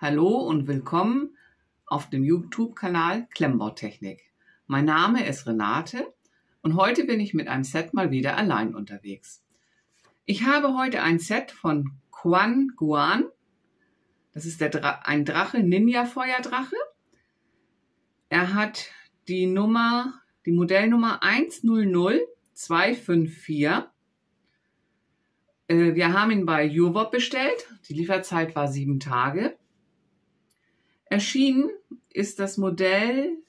Hallo und willkommen auf dem YouTube-Kanal Klemmbautechnik. Mein Name ist Renate und heute bin ich mit einem Set mal wieder allein unterwegs. Ich habe heute ein Set von Quan Guan. Das ist ein Drache, Ninja-Feuerdrache. Er hat die Modellnummer 100254. Wir haben ihn bei Jurwop bestellt. Die Lieferzeit war 7 Tage. Erschienen ist das Modell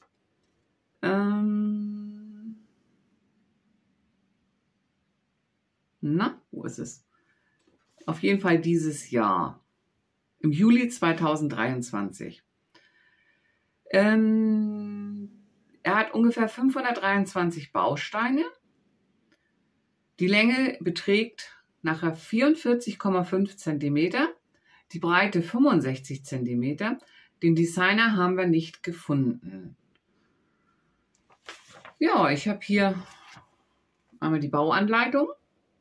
wo ist es? Auf jeden Fall dieses Jahr, im Juli 2023. Er hat ungefähr 523 Bausteine. Die Länge beträgt nachher 44,5 cm, die Breite 65 cm. Den Designer haben wir nicht gefunden. Ja, ich habe hier einmal die Bauanleitung.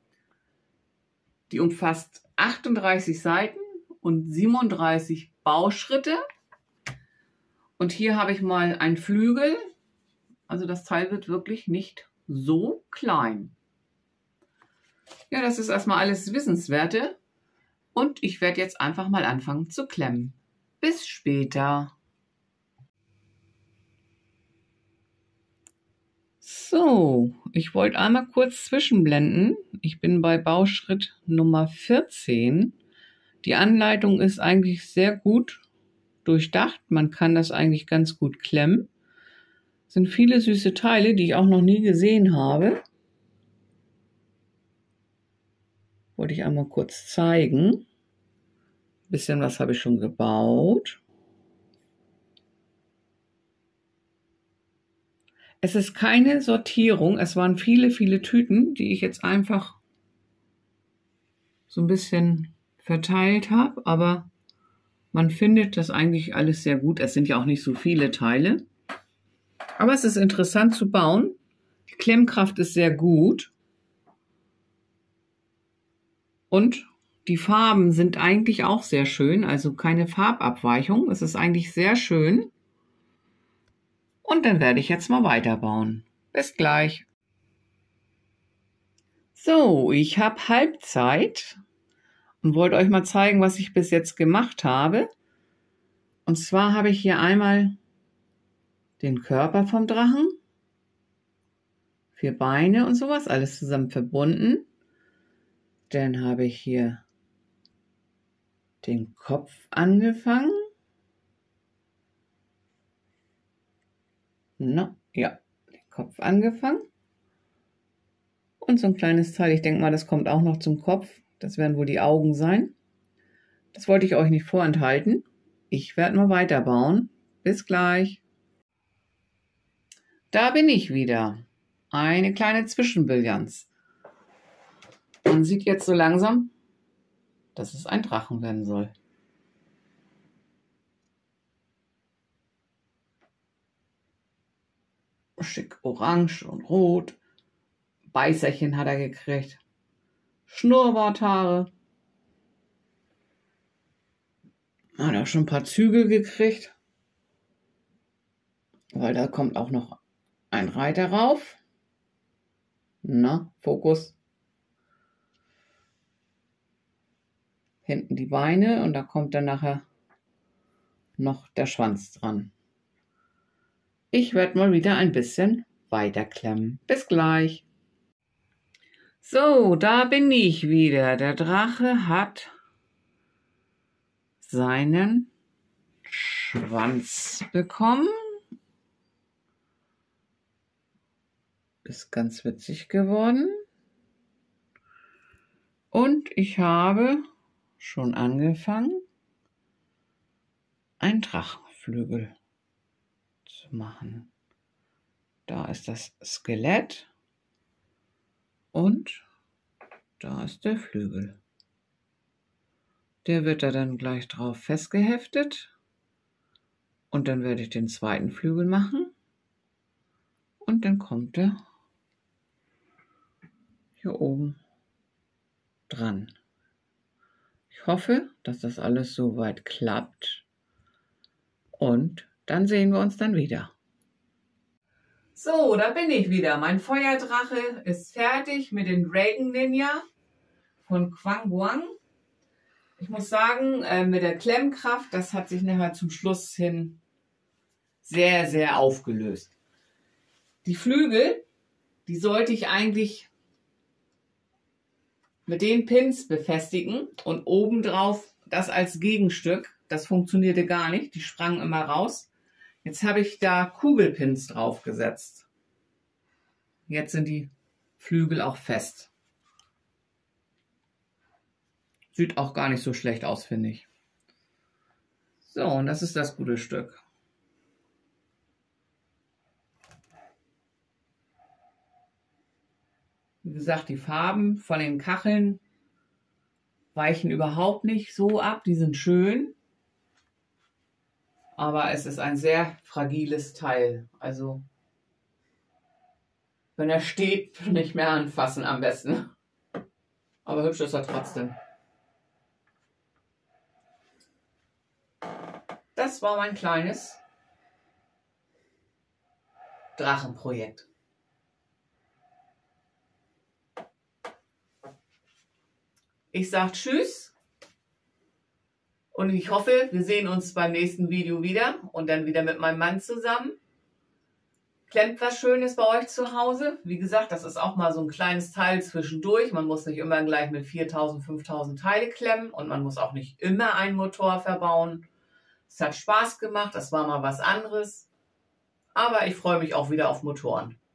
Die umfasst 38 Seiten und 37 Bauschritte. Und hier habe ich mal einen Flügel. Also das Teil wird wirklich nicht so klein. Ja, das ist erstmal alles Wissenswerte. Und ich werde jetzt einfach mal anfangen zu klemmen. Bis später. So, ich wollte einmal kurz zwischenblenden. Ich bin bei Bauschritt Nummer 14. Die Anleitung ist eigentlich sehr gut durchdacht. Man kann das eigentlich ganz gut klemmen. Es sind viele süße Teile, die ich auch noch nie gesehen habe. Wollte ich einmal kurz zeigen. Ein bisschen was habe ich schon gebaut. Es ist keine Sortierung. Es waren viele, viele Tüten, die ich jetzt einfach so ein bisschen verteilt habe. Aber man findet das eigentlich alles sehr gut. Es sind ja auch nicht so viele Teile. Aber es ist interessant zu bauen. Die Klemmkraft ist sehr gut. Und die Farben sind eigentlich auch sehr schön, also keine Farbabweichung. Es ist eigentlich sehr schön. Und dann werde ich jetzt mal weiterbauen. Bis gleich. So, ich habe Halbzeit und wollte euch mal zeigen, was ich bis jetzt gemacht habe. Und zwar habe ich hier einmal den Körper vom Drachen, 4 Beine und sowas, alles zusammen verbunden. Dann habe ich hier den Kopf angefangen. Den Kopf angefangen. Und so ein kleines Teil, ich denke mal, das kommt auch noch zum Kopf. Das werden wohl die Augen sein. Das wollte ich euch nicht vorenthalten. Ich werde mal weiterbauen. Bis gleich. Da bin ich wieder. Eine kleine Zwischenbilanz. Man sieht jetzt so langsam, dass es ein Drachen werden soll. Schick orange und rot. Beißerchen hat er gekriegt. Schnurrbarthaare. Hat auch schon ein paar Zügel gekriegt. Weil da kommt auch noch ein Reiter rauf. Na, Fokus. Hinten die Beine und da kommt dann nachher noch der Schwanz dran. Ich werde mal wieder ein bisschen weiterklemmen. Bis gleich. So, da bin ich wieder. Der Drache hat seinen Schwanz bekommen. Ist ganz witzig geworden. Und ich habe schon angefangen, einen Drachenflügel zu machen. Da ist das Skelett und da ist der Flügel. Der wird da dann gleich drauf festgeheftet und dann werde ich den zweiten Flügel machen und dann kommt er hier oben dran. Ich hoffe, dass das alles soweit klappt. und dann sehen wir uns dann wieder. So, da bin ich wieder. Mein Feuerdrache ist fertig mit dem Dragon Ninja von Quanguang. Ich muss sagen, mit der Klemmkraft, das hat sich nachher zum Schluss hin sehr, sehr aufgelöst. Die Flügel, die sollte ich eigentlich mit den Pins befestigen und obendrauf das als Gegenstück. Das funktionierte gar nicht, die sprangen immer raus. Jetzt habe ich da Kugelpins draufgesetzt. Jetzt sind die Flügel auch fest. Sieht auch gar nicht so schlecht aus, finde ich. So, und das ist das gute Stück. Wie gesagt, die Farben von den Kacheln weichen überhaupt nicht so ab. Die sind schön. Aber es ist ein sehr fragiles Teil. Also, wenn er steht, nicht mehr anfassen am besten. Aber hübsch ist er trotzdem. Das war mein kleines Drachenprojekt. Ich sage Tschüss und ich hoffe, wir sehen uns beim nächsten Video wieder und dann wieder mit meinem Mann zusammen. Klemmt was Schönes bei euch zu Hause. Wie gesagt, das ist auch mal so ein kleines Teil zwischendurch. Man muss nicht immer gleich mit 4000, 5000 Teile klemmen und man muss auch nicht immer einen Motor verbauen. Es hat Spaß gemacht, das war mal was anderes. Aber ich freue mich auch wieder auf Motoren.